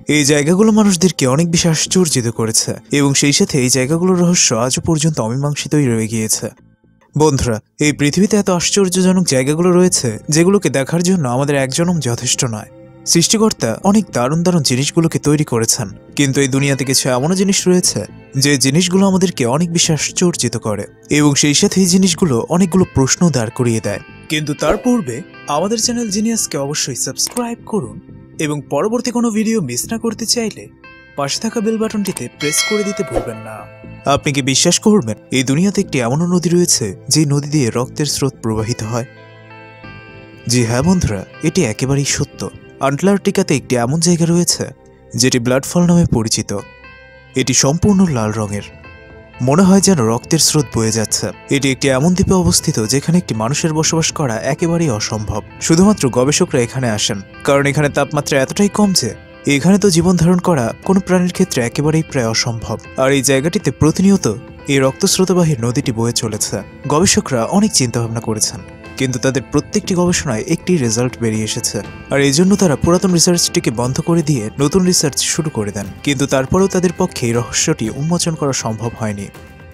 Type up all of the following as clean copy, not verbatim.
এই জায়গাগুলো মানুষদেরকে অনেক বেশি আশ্চর্যিত করেছে এবং সেই সাথে এই জায়গাগুলোর রহস্য আজও পর্যন্ত অমীমাংসিতই রয়ে গিয়েছে। বন্ধুরা, এই পৃথিবীতে এত আশ্চর্যজনক জায়গাগুলো রয়েছে যেগুলোকে দেখার জন্য আমাদের এক জনম যথেষ্ট নয়। সৃষ্টিকর্তা অনেক দারুণ দারুণ জিনিসগুলোকে তৈরি করেছেন, কিন্তু এই দুনিয়াতে কিছু এমনও জিনিস রয়েছে যে জিনিসগুলো আমাদেরকে অনেক বেশি আশ্চর্যিত করে এবং সেই সাথে এই জিনিসগুলো অনেকগুলো প্রশ্ন দাঁড় করিয়ে দেয়। কিন্তু তার পূর্বে আমাদের চ্যানেল জিনিয়াসকে অবশ্যই সাবস্ক্রাইব করুন এবং পরবর্তী কোনো ভিডিও মিস না করতে চাইলে পাশে থাকা বেল বাটনটিতে প্রেস করে দিতে ভুলবেন না। আপনি কি বিশ্বাস করবেন এই দুনিয়াতে একটি এমনও নদী রয়েছে যে নদী দিয়ে রক্তের স্রোত প্রবাহিত হয়? জি হ্যাঁ বন্ধুরা, এটি একেবারেই সত্য। আন্টার্কটিকাতে একটি এমন জায়গা রয়েছে যেটি ব্লাড ফল নামে পরিচিত। এটি সম্পূর্ণ লাল রঙের, মনে হয় যেন রক্তের স্রোত বয়ে যাচ্ছে। এটি একটি এমন দ্বীপে অবস্থিত যেখানে একটি মানুষের বসবাস করা একেবারেই অসম্ভব। শুধুমাত্র গবেষকরা এখানে আসেন কারণ এখানে তাপমাত্রা এতটাই কম যে এখানে তো জীবন ধারণ করা কোনো প্রাণীর ক্ষেত্রে একেবারেই প্রায় অসম্ভব। আর এই জায়গাটিতে প্রতিনিয়ত এই রক্তস্রোতবাহী নদীটি বয়ে চলেছে। গবেষকরা অনেক চিন্তাভাবনা করেছেন, কিন্তু তাদের প্রত্যেকটি গবেষণায় একটি রেজাল্ট বেরিয়ে এসেছে, আর এই জন্য তারা পুরাতন রিসার্চটিকে বন্ধ করে দিয়ে নতুন রিসার্চ শুরু করে দেন। কিন্তু তারপরেও তাদের পক্ষে এই রহস্যটি উন্মোচন করা সম্ভব হয়নি।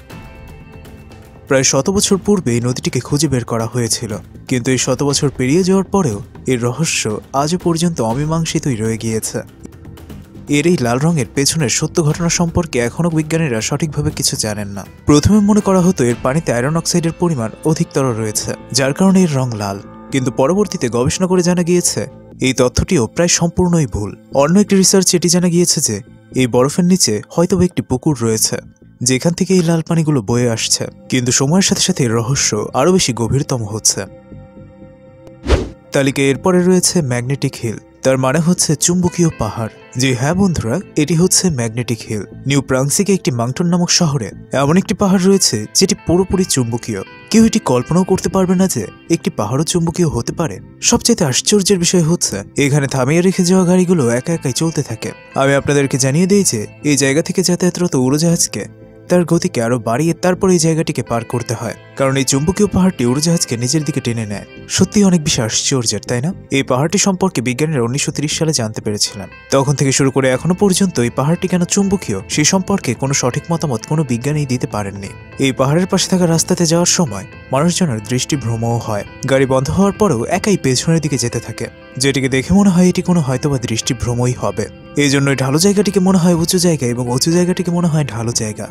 প্রায় 100 বছর পূর্বে এই নদীটিকে খুঁজে বের করা হয়েছিল, কিন্তু এই 100 বছর পেরিয়ে যাওয়ার পরেও এর রহস্য আজও পর্যন্ত অমীমাংসিতই রয়ে গিয়েছে। এর এই লাল রঙের পেছনের সত্য ঘটনা সম্পর্কে এখনও বিজ্ঞানীরা সঠিকভাবে কিছু জানেন না। প্রথমে মনে করা হতো এর পানিতে আয়রন অক্সাইডের পরিমাণ অধিকতর রয়েছে, যার কারণে এর রং লাল, কিন্তু পরবর্তীতে গবেষণা করে জানা গিয়েছে এই তথ্যটিও প্রায় সম্পূর্ণই ভুল। অন্য একটি রিসার্চে এটি জানা গিয়েছে যে এই বরফের নিচে হয়তো একটি পুকুর রয়েছে যেখান থেকে এই লাল পানিগুলো বয়ে আসছে, কিন্তু সময়ের সাথে সাথে এর রহস্য আরও বেশি গভীরতম হচ্ছে। তালিকায় এরপরে রয়েছে ম্যাগনেটিক হিল, তার মানে হচ্ছে চুম্বকীয় পাহাড়। যে হ্যাঁ বন্ধুরা, এটি হচ্ছে ম্যাগনেটিক হিল। নিউ প্রাংসিকে একটি মাংটন নামক শহরে এমন একটি পাহাড় রয়েছে যেটি পুরোপুরি চুম্বকীয়। কেউ এটি কল্পনাও করতে পারবে না যে একটি পাহাড়ও চুম্বকীয় হতে পারে। সবচেয়ে আশ্চর্যের বিষয় হচ্ছে এখানে থামিয়ে রেখে যাওয়া গাড়িগুলো একা একাই চলতে থাকে। আমি আপনাদেরকে জানিয়ে দিই যে এই জায়গা থেকে যাতায়াতরত উড়োজাহাজকে তার গতিকে আরো বাড়িয়ে তারপর এই জায়গাটিকে পার করতে হয়, কারণ এই চুম্বকীয় পাহাড়টি উড়োজাহাজকে নিজের দিকে টেনে নেয়। সত্যি অনেক বেশি আশ্চর্যের, তাই না? এই পাহাড়টি সম্পর্কে বিজ্ঞানীরা 1930 সালে জানতে পেরেছিলেন। তখন থেকে শুরু করে এখনো পর্যন্ত এই পাহাড়টি কেন চুম্বকীয় সে সম্পর্কে কোনো সঠিক মতামত কোনো বিজ্ঞানী দিতে পারেননি। এই পাহাড়ের পাশে থাকা রাস্তাতে যাওয়ার সময় মানুষজনের দৃষ্টিভ্রমও হয়। গাড়ি বন্ধ হওয়ার পরেও একাই পেছনের দিকে যেতে থাকে, যেটিকে দেখে মনে হয় এটি কোনো হয়তোবা দৃষ্টিভ্রমই হবে। এই জন্যই ঢালু জায়গাটিকে মনে হয় উঁচু জায়গা এবং উঁচু জায়গাটিকে মনে হয় ঢালু জায়গা।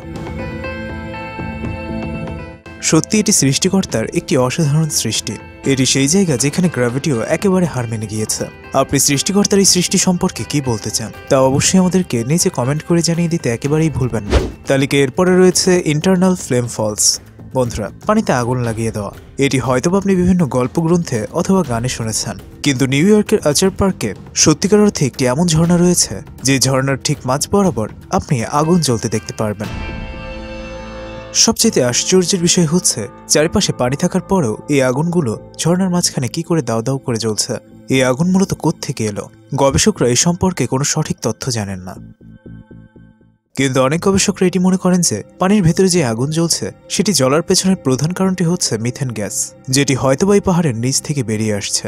সত্যি এটি সৃষ্টিকর্তার একটি অসাধারণ সৃষ্টি। এটি সেই জায়গা যেখানে গ্র্যাভিটিও একেবারে হার মেনে গিয়েছে। আপনি সৃষ্টিকর্তার এই সৃষ্টি সম্পর্কে কি বলতে চান তা অবশ্যই আমাদেরকে নিচে কমেন্ট করে জানিয়ে দিতে একেবারেই ভুলবেন না। তালিকায় এরপরে রয়েছে ইন্টারনাল ফ্লেম ফলস। বন্ধুরা, পানিতে আগুন লাগিয়ে দেওয়া, এটি হয়তোবা আপনি বিভিন্ন গল্পগ্রন্থে অথবা গানে শুনেছেন, কিন্তু নিউ ইয়র্কের আচার পার্কে সত্যিকার অর্থে একটি এমন ঝর্ণা রয়েছে যে ঝর্ণার ঠিক মাঝ বরাবর আপনি আগুন জ্বলতে দেখতে পারবেন। সবচেয়ে আশ্চর্যের বিষয় হচ্ছে চারিপাশে পানি থাকার পরেও এই আগুনগুলো ঝর্ণার মাঝখানে কি করে দাও দাও করে জ্বলছে। এই আগুন মূলত কোত্থেকে এলো? গবেষকরা এই সম্পর্কে কোনো সঠিক তথ্য জানেন না, কিন্তু অনেক গবেষকরা এটি মনে করেন যে পানির ভেতরে যে আগুন জ্বলছে সেটি জ্বলার পেছনের প্রধান কারণটি হচ্ছে মিথেন গ্যাস, যেটি হয়তোবা এই পাহাড়ের নিচ থেকে বেরিয়ে আসছে।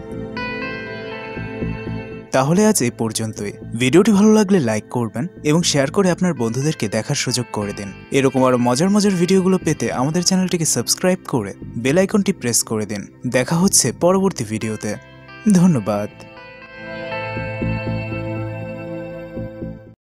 তাহলে আজ এই পর্যন্তই। ভিডিওটি ভালো লাগলে লাইক করবেন এবং শেয়ার করে আপনার বন্ধুদেরকে দেখার সুযোগ করে দিন। এরকম আরো মজার মজার ভিডিওগুলো পেতে আমাদের চ্যানেলটিকে সাবস্ক্রাইব করে বেল আইকনটি প্রেস করে দিন। দেখা হচ্ছে পরবর্তী ভিডিওতে। ধন্যবাদ।